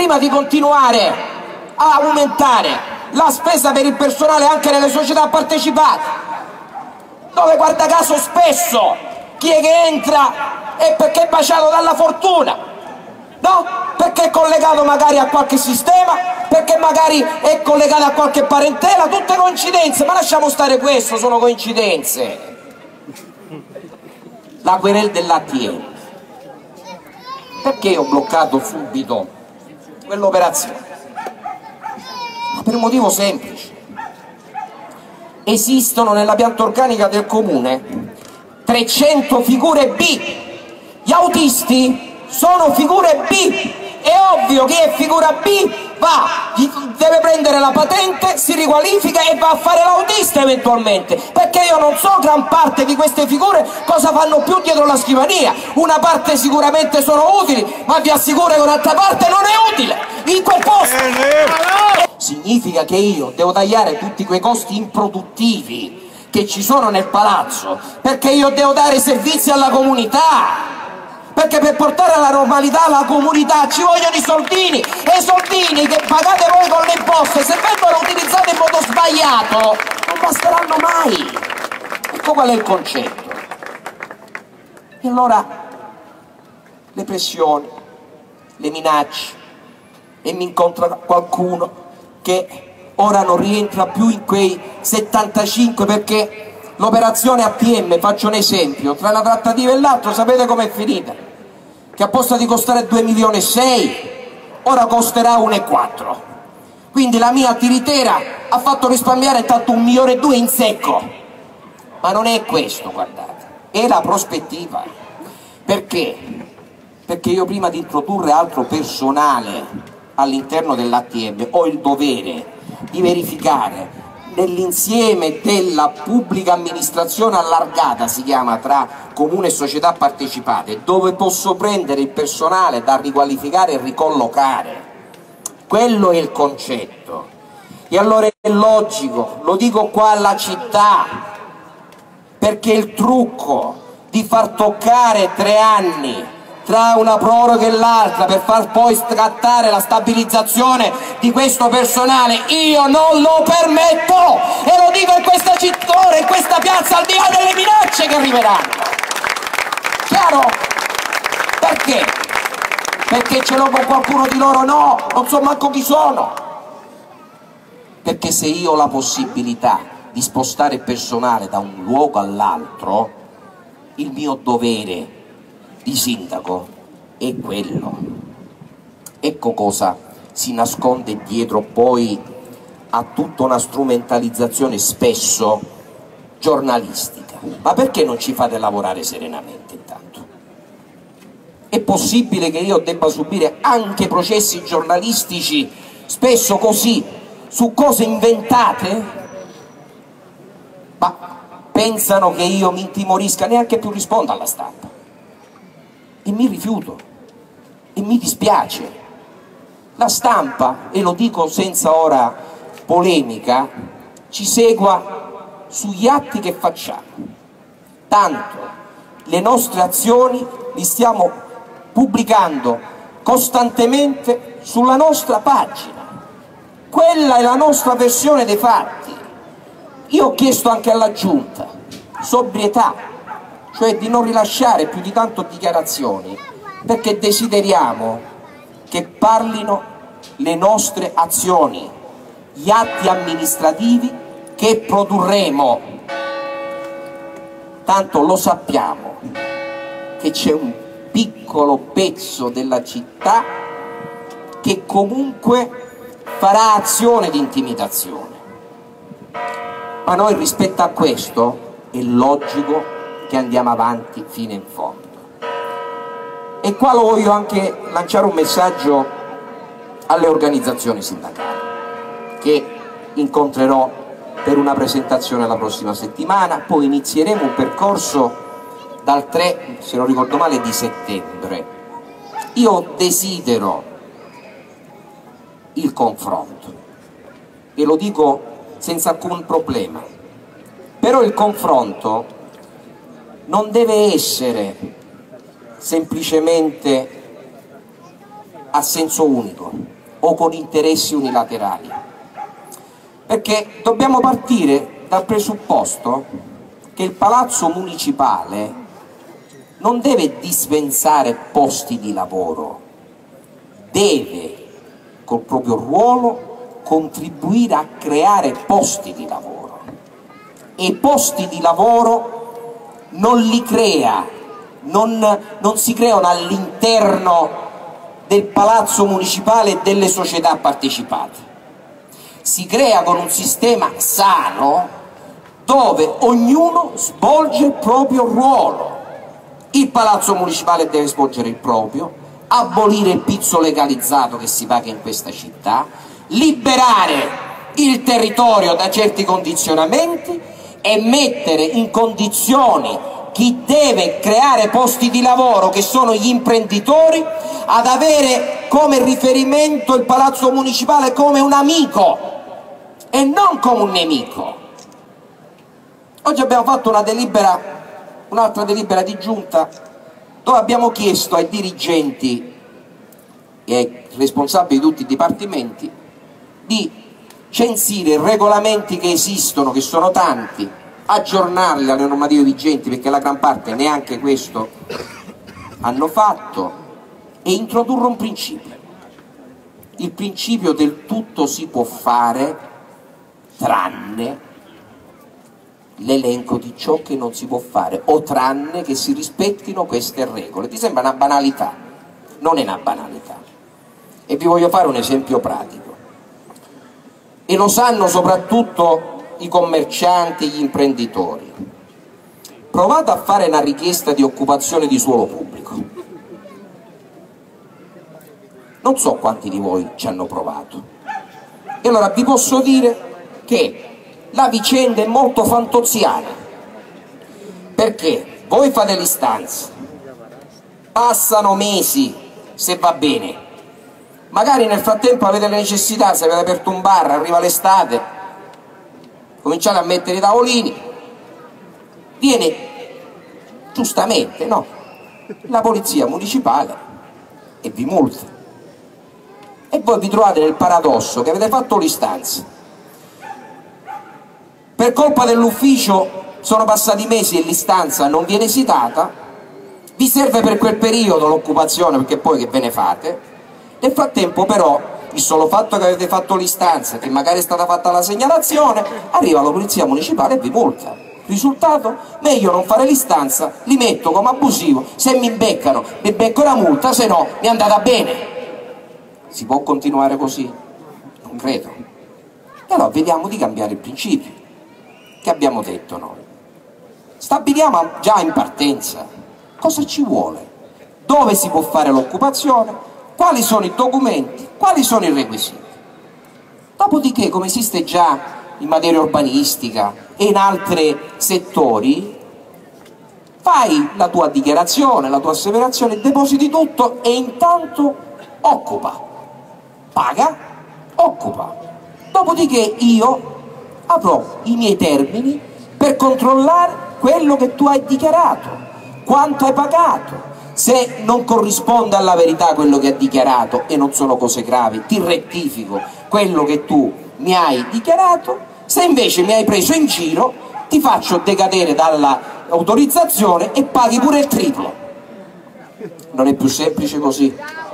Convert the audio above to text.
prima di continuare a aumentare la spesa per il personale anche nelle società partecipate, dove guarda caso spesso chi è che entra è perché è baciato dalla fortuna, no? Perché è collegato magari a qualche sistema, perché magari è collegato a qualche parentela, tutte coincidenze, ma lasciamo stare questo, sono coincidenze. La querela dell'ATM. Perché ho bloccato subito quell'operazione? Ma per un motivo semplice. Esistono nella pianta organica del comune 300 figure B. Gli autisti sono figure B. È ovvio che è figura B deve prendere la patente, si riqualifica e va a fare l'autista eventualmente, perché io non so gran parte di queste figure cosa fanno più dietro la scrivania. Una parte sicuramente sono utili, ma vi assicuro che un'altra parte non è utile in quel posto. Significa che io devo tagliare tutti quei costi improduttivi che ci sono nel palazzo, perché io devo dare servizi alla comunità. Perché per portare alla normalità la comunità ci vogliono i soldini, e i soldini che pagate voi con le imposte, se vengono utilizzati in modo sbagliato, non basteranno mai. Ecco qual è il concetto. E allora le pressioni, le minacce, e mi incontra qualcuno che ora non rientra più in quei 75 perché l'operazione ATM, faccio un esempio, tra una trattativa e l'altro sapete com'è finita? Che a posto di costare 2,6 milioni ora costerà 1,4 milioni. Quindi la mia tiritera ha fatto risparmiare intanto 1,2 milioni in secco. Ma non è questo, guardate, è la prospettiva. Perché? Perché io prima di introdurre altro personale all'interno dell'ATM ho il dovere di verificare nell'insieme della pubblica amministrazione allargata, si chiama, tra comune e società partecipate, dove posso prendere il personale da riqualificare e ricollocare. Quello è il concetto. E allora è logico, lo dico qua alla città, perché il trucco di far toccare 3 anni tra una proroga e l'altra per far poi scattare la stabilizzazione di questo personale, io non lo permetto, e lo dico in questa città, in questa piazza, al di là delle minacce che arriveranno. Chiaro? Perché? Perché ce l'ho con qualcuno di loro? No, non so manco chi sono. Perché se io ho la possibilità di spostare personale da un luogo all'altro, il mio dovere di sindaco è quello. Ecco cosa si nasconde dietro poi a tutta una strumentalizzazione spesso giornalistica. Ma perché non ci fate lavorare serenamente intanto? È possibile che io debba subire anche processi giornalistici spesso così su cose inventate? Ma pensano che io mi intimorisca, neanche più rispondo alla stampa. E mi rifiuto, e mi dispiace. La stampa, e lo dico senza ora polemica, ci segua sugli atti che facciamo. Tanto le nostre azioni li stiamo pubblicando costantemente sulla nostra pagina. Quella è la nostra versione dei fatti. Io ho chiesto anche alla Giunta sobrietà, cioè di non rilasciare più di tanto dichiarazioni, perché desideriamo che parlino le nostre azioni, gli atti amministrativi che produrremo. Tanto lo sappiamo che c'è un piccolo pezzo della città che comunque farà azione di intimidazione, ma noi rispetto a questo è logico che andiamo avanti fino in fondo. E qua lo voglio anche lanciare un messaggio alle organizzazioni sindacali che incontrerò per una presentazione la prossima settimana, poi inizieremo un percorso dal 3, se non ricordo male, di settembre. Io desidero il confronto e lo dico senza alcun problema, però il confronto non deve essere semplicemente a senso unico, o con interessi unilaterali, perché dobbiamo partire dal presupposto che il palazzo municipale non deve dispensare posti di lavoro, deve col proprio ruolo contribuire a creare posti di lavoro, e i posti di lavoro non li crea, non si creano all'interno del palazzo municipale e delle società partecipate, si crea con un sistema sano dove ognuno svolge il proprio ruolo. Il palazzo municipale deve svolgere il proprio, abolire il pizzo legalizzato che si paga in questa città, liberare il territorio da certi condizionamenti e mettere in condizioni chi deve creare posti di lavoro, che sono gli imprenditori, ad avere come riferimento il palazzo municipale come un amico e non come un nemico. Oggi abbiamo fatto un'altra delibera di giunta dove abbiamo chiesto ai dirigenti e ai responsabili di tutti i dipartimenti di censire i regolamenti che esistono, che sono tanti, aggiornarli alle normative vigenti, perché la gran parte neanche questo hanno fatto, e introdurre un principio, il principio del tutto si può fare tranne l'elenco di ciò che non si può fare, o tranne che si rispettino queste regole. Ti sembra una banalità? Non è una banalità. E vi voglio fare un esempio pratico, e lo sanno soprattutto i commercianti e gli imprenditori. Provate a fare una richiesta di occupazione di suolo pubblico. Non so quanti di voi ci hanno provato, e allora vi posso dire che la vicenda è molto fantoziana, perché voi fate l'istanza, passano mesi se va bene, magari nel frattempo avete le necessità, se avete aperto un bar, arriva l'estate, cominciate a mettere i tavolini, viene giustamente, no, la polizia municipale e vi multa, e voi vi trovate nel paradosso che avete fatto l'istanza, per colpa dell'ufficio sono passati mesi e l'istanza non viene esitata, vi serve per quel periodo l'occupazione, perché poi che ve ne fate? Nel frattempo però il solo fatto che avete fatto l'istanza, che magari è stata fatta la segnalazione, arriva la polizia municipale e vi multa. Risultato? Meglio non fare l'istanza, li metto come abusivo, se mi beccano mi becco la multa, se no mi è andata bene. Si può continuare così? Non credo. E allora vediamo di cambiare il principio che abbiamo detto noi. Stabiliamo già in partenza cosa ci vuole, dove si può fare l'occupazione, quali sono i documenti, quali sono i requisiti. Dopodiché, come esiste già in materia urbanistica e in altri settori, fai la tua dichiarazione, la tua asseverazione, depositi tutto e intanto occupa, paga, occupa. Dopodiché io avrò i miei termini per controllare quello che tu hai dichiarato, quanto hai pagato. Se non corrisponde alla verità quello che hai dichiarato, e non sono cose gravi, ti rettifico quello che tu mi hai dichiarato. Se invece mi hai preso in giro, ti faccio decadere dall'autorizzazione e paghi pure il triplo. Non è più semplice così?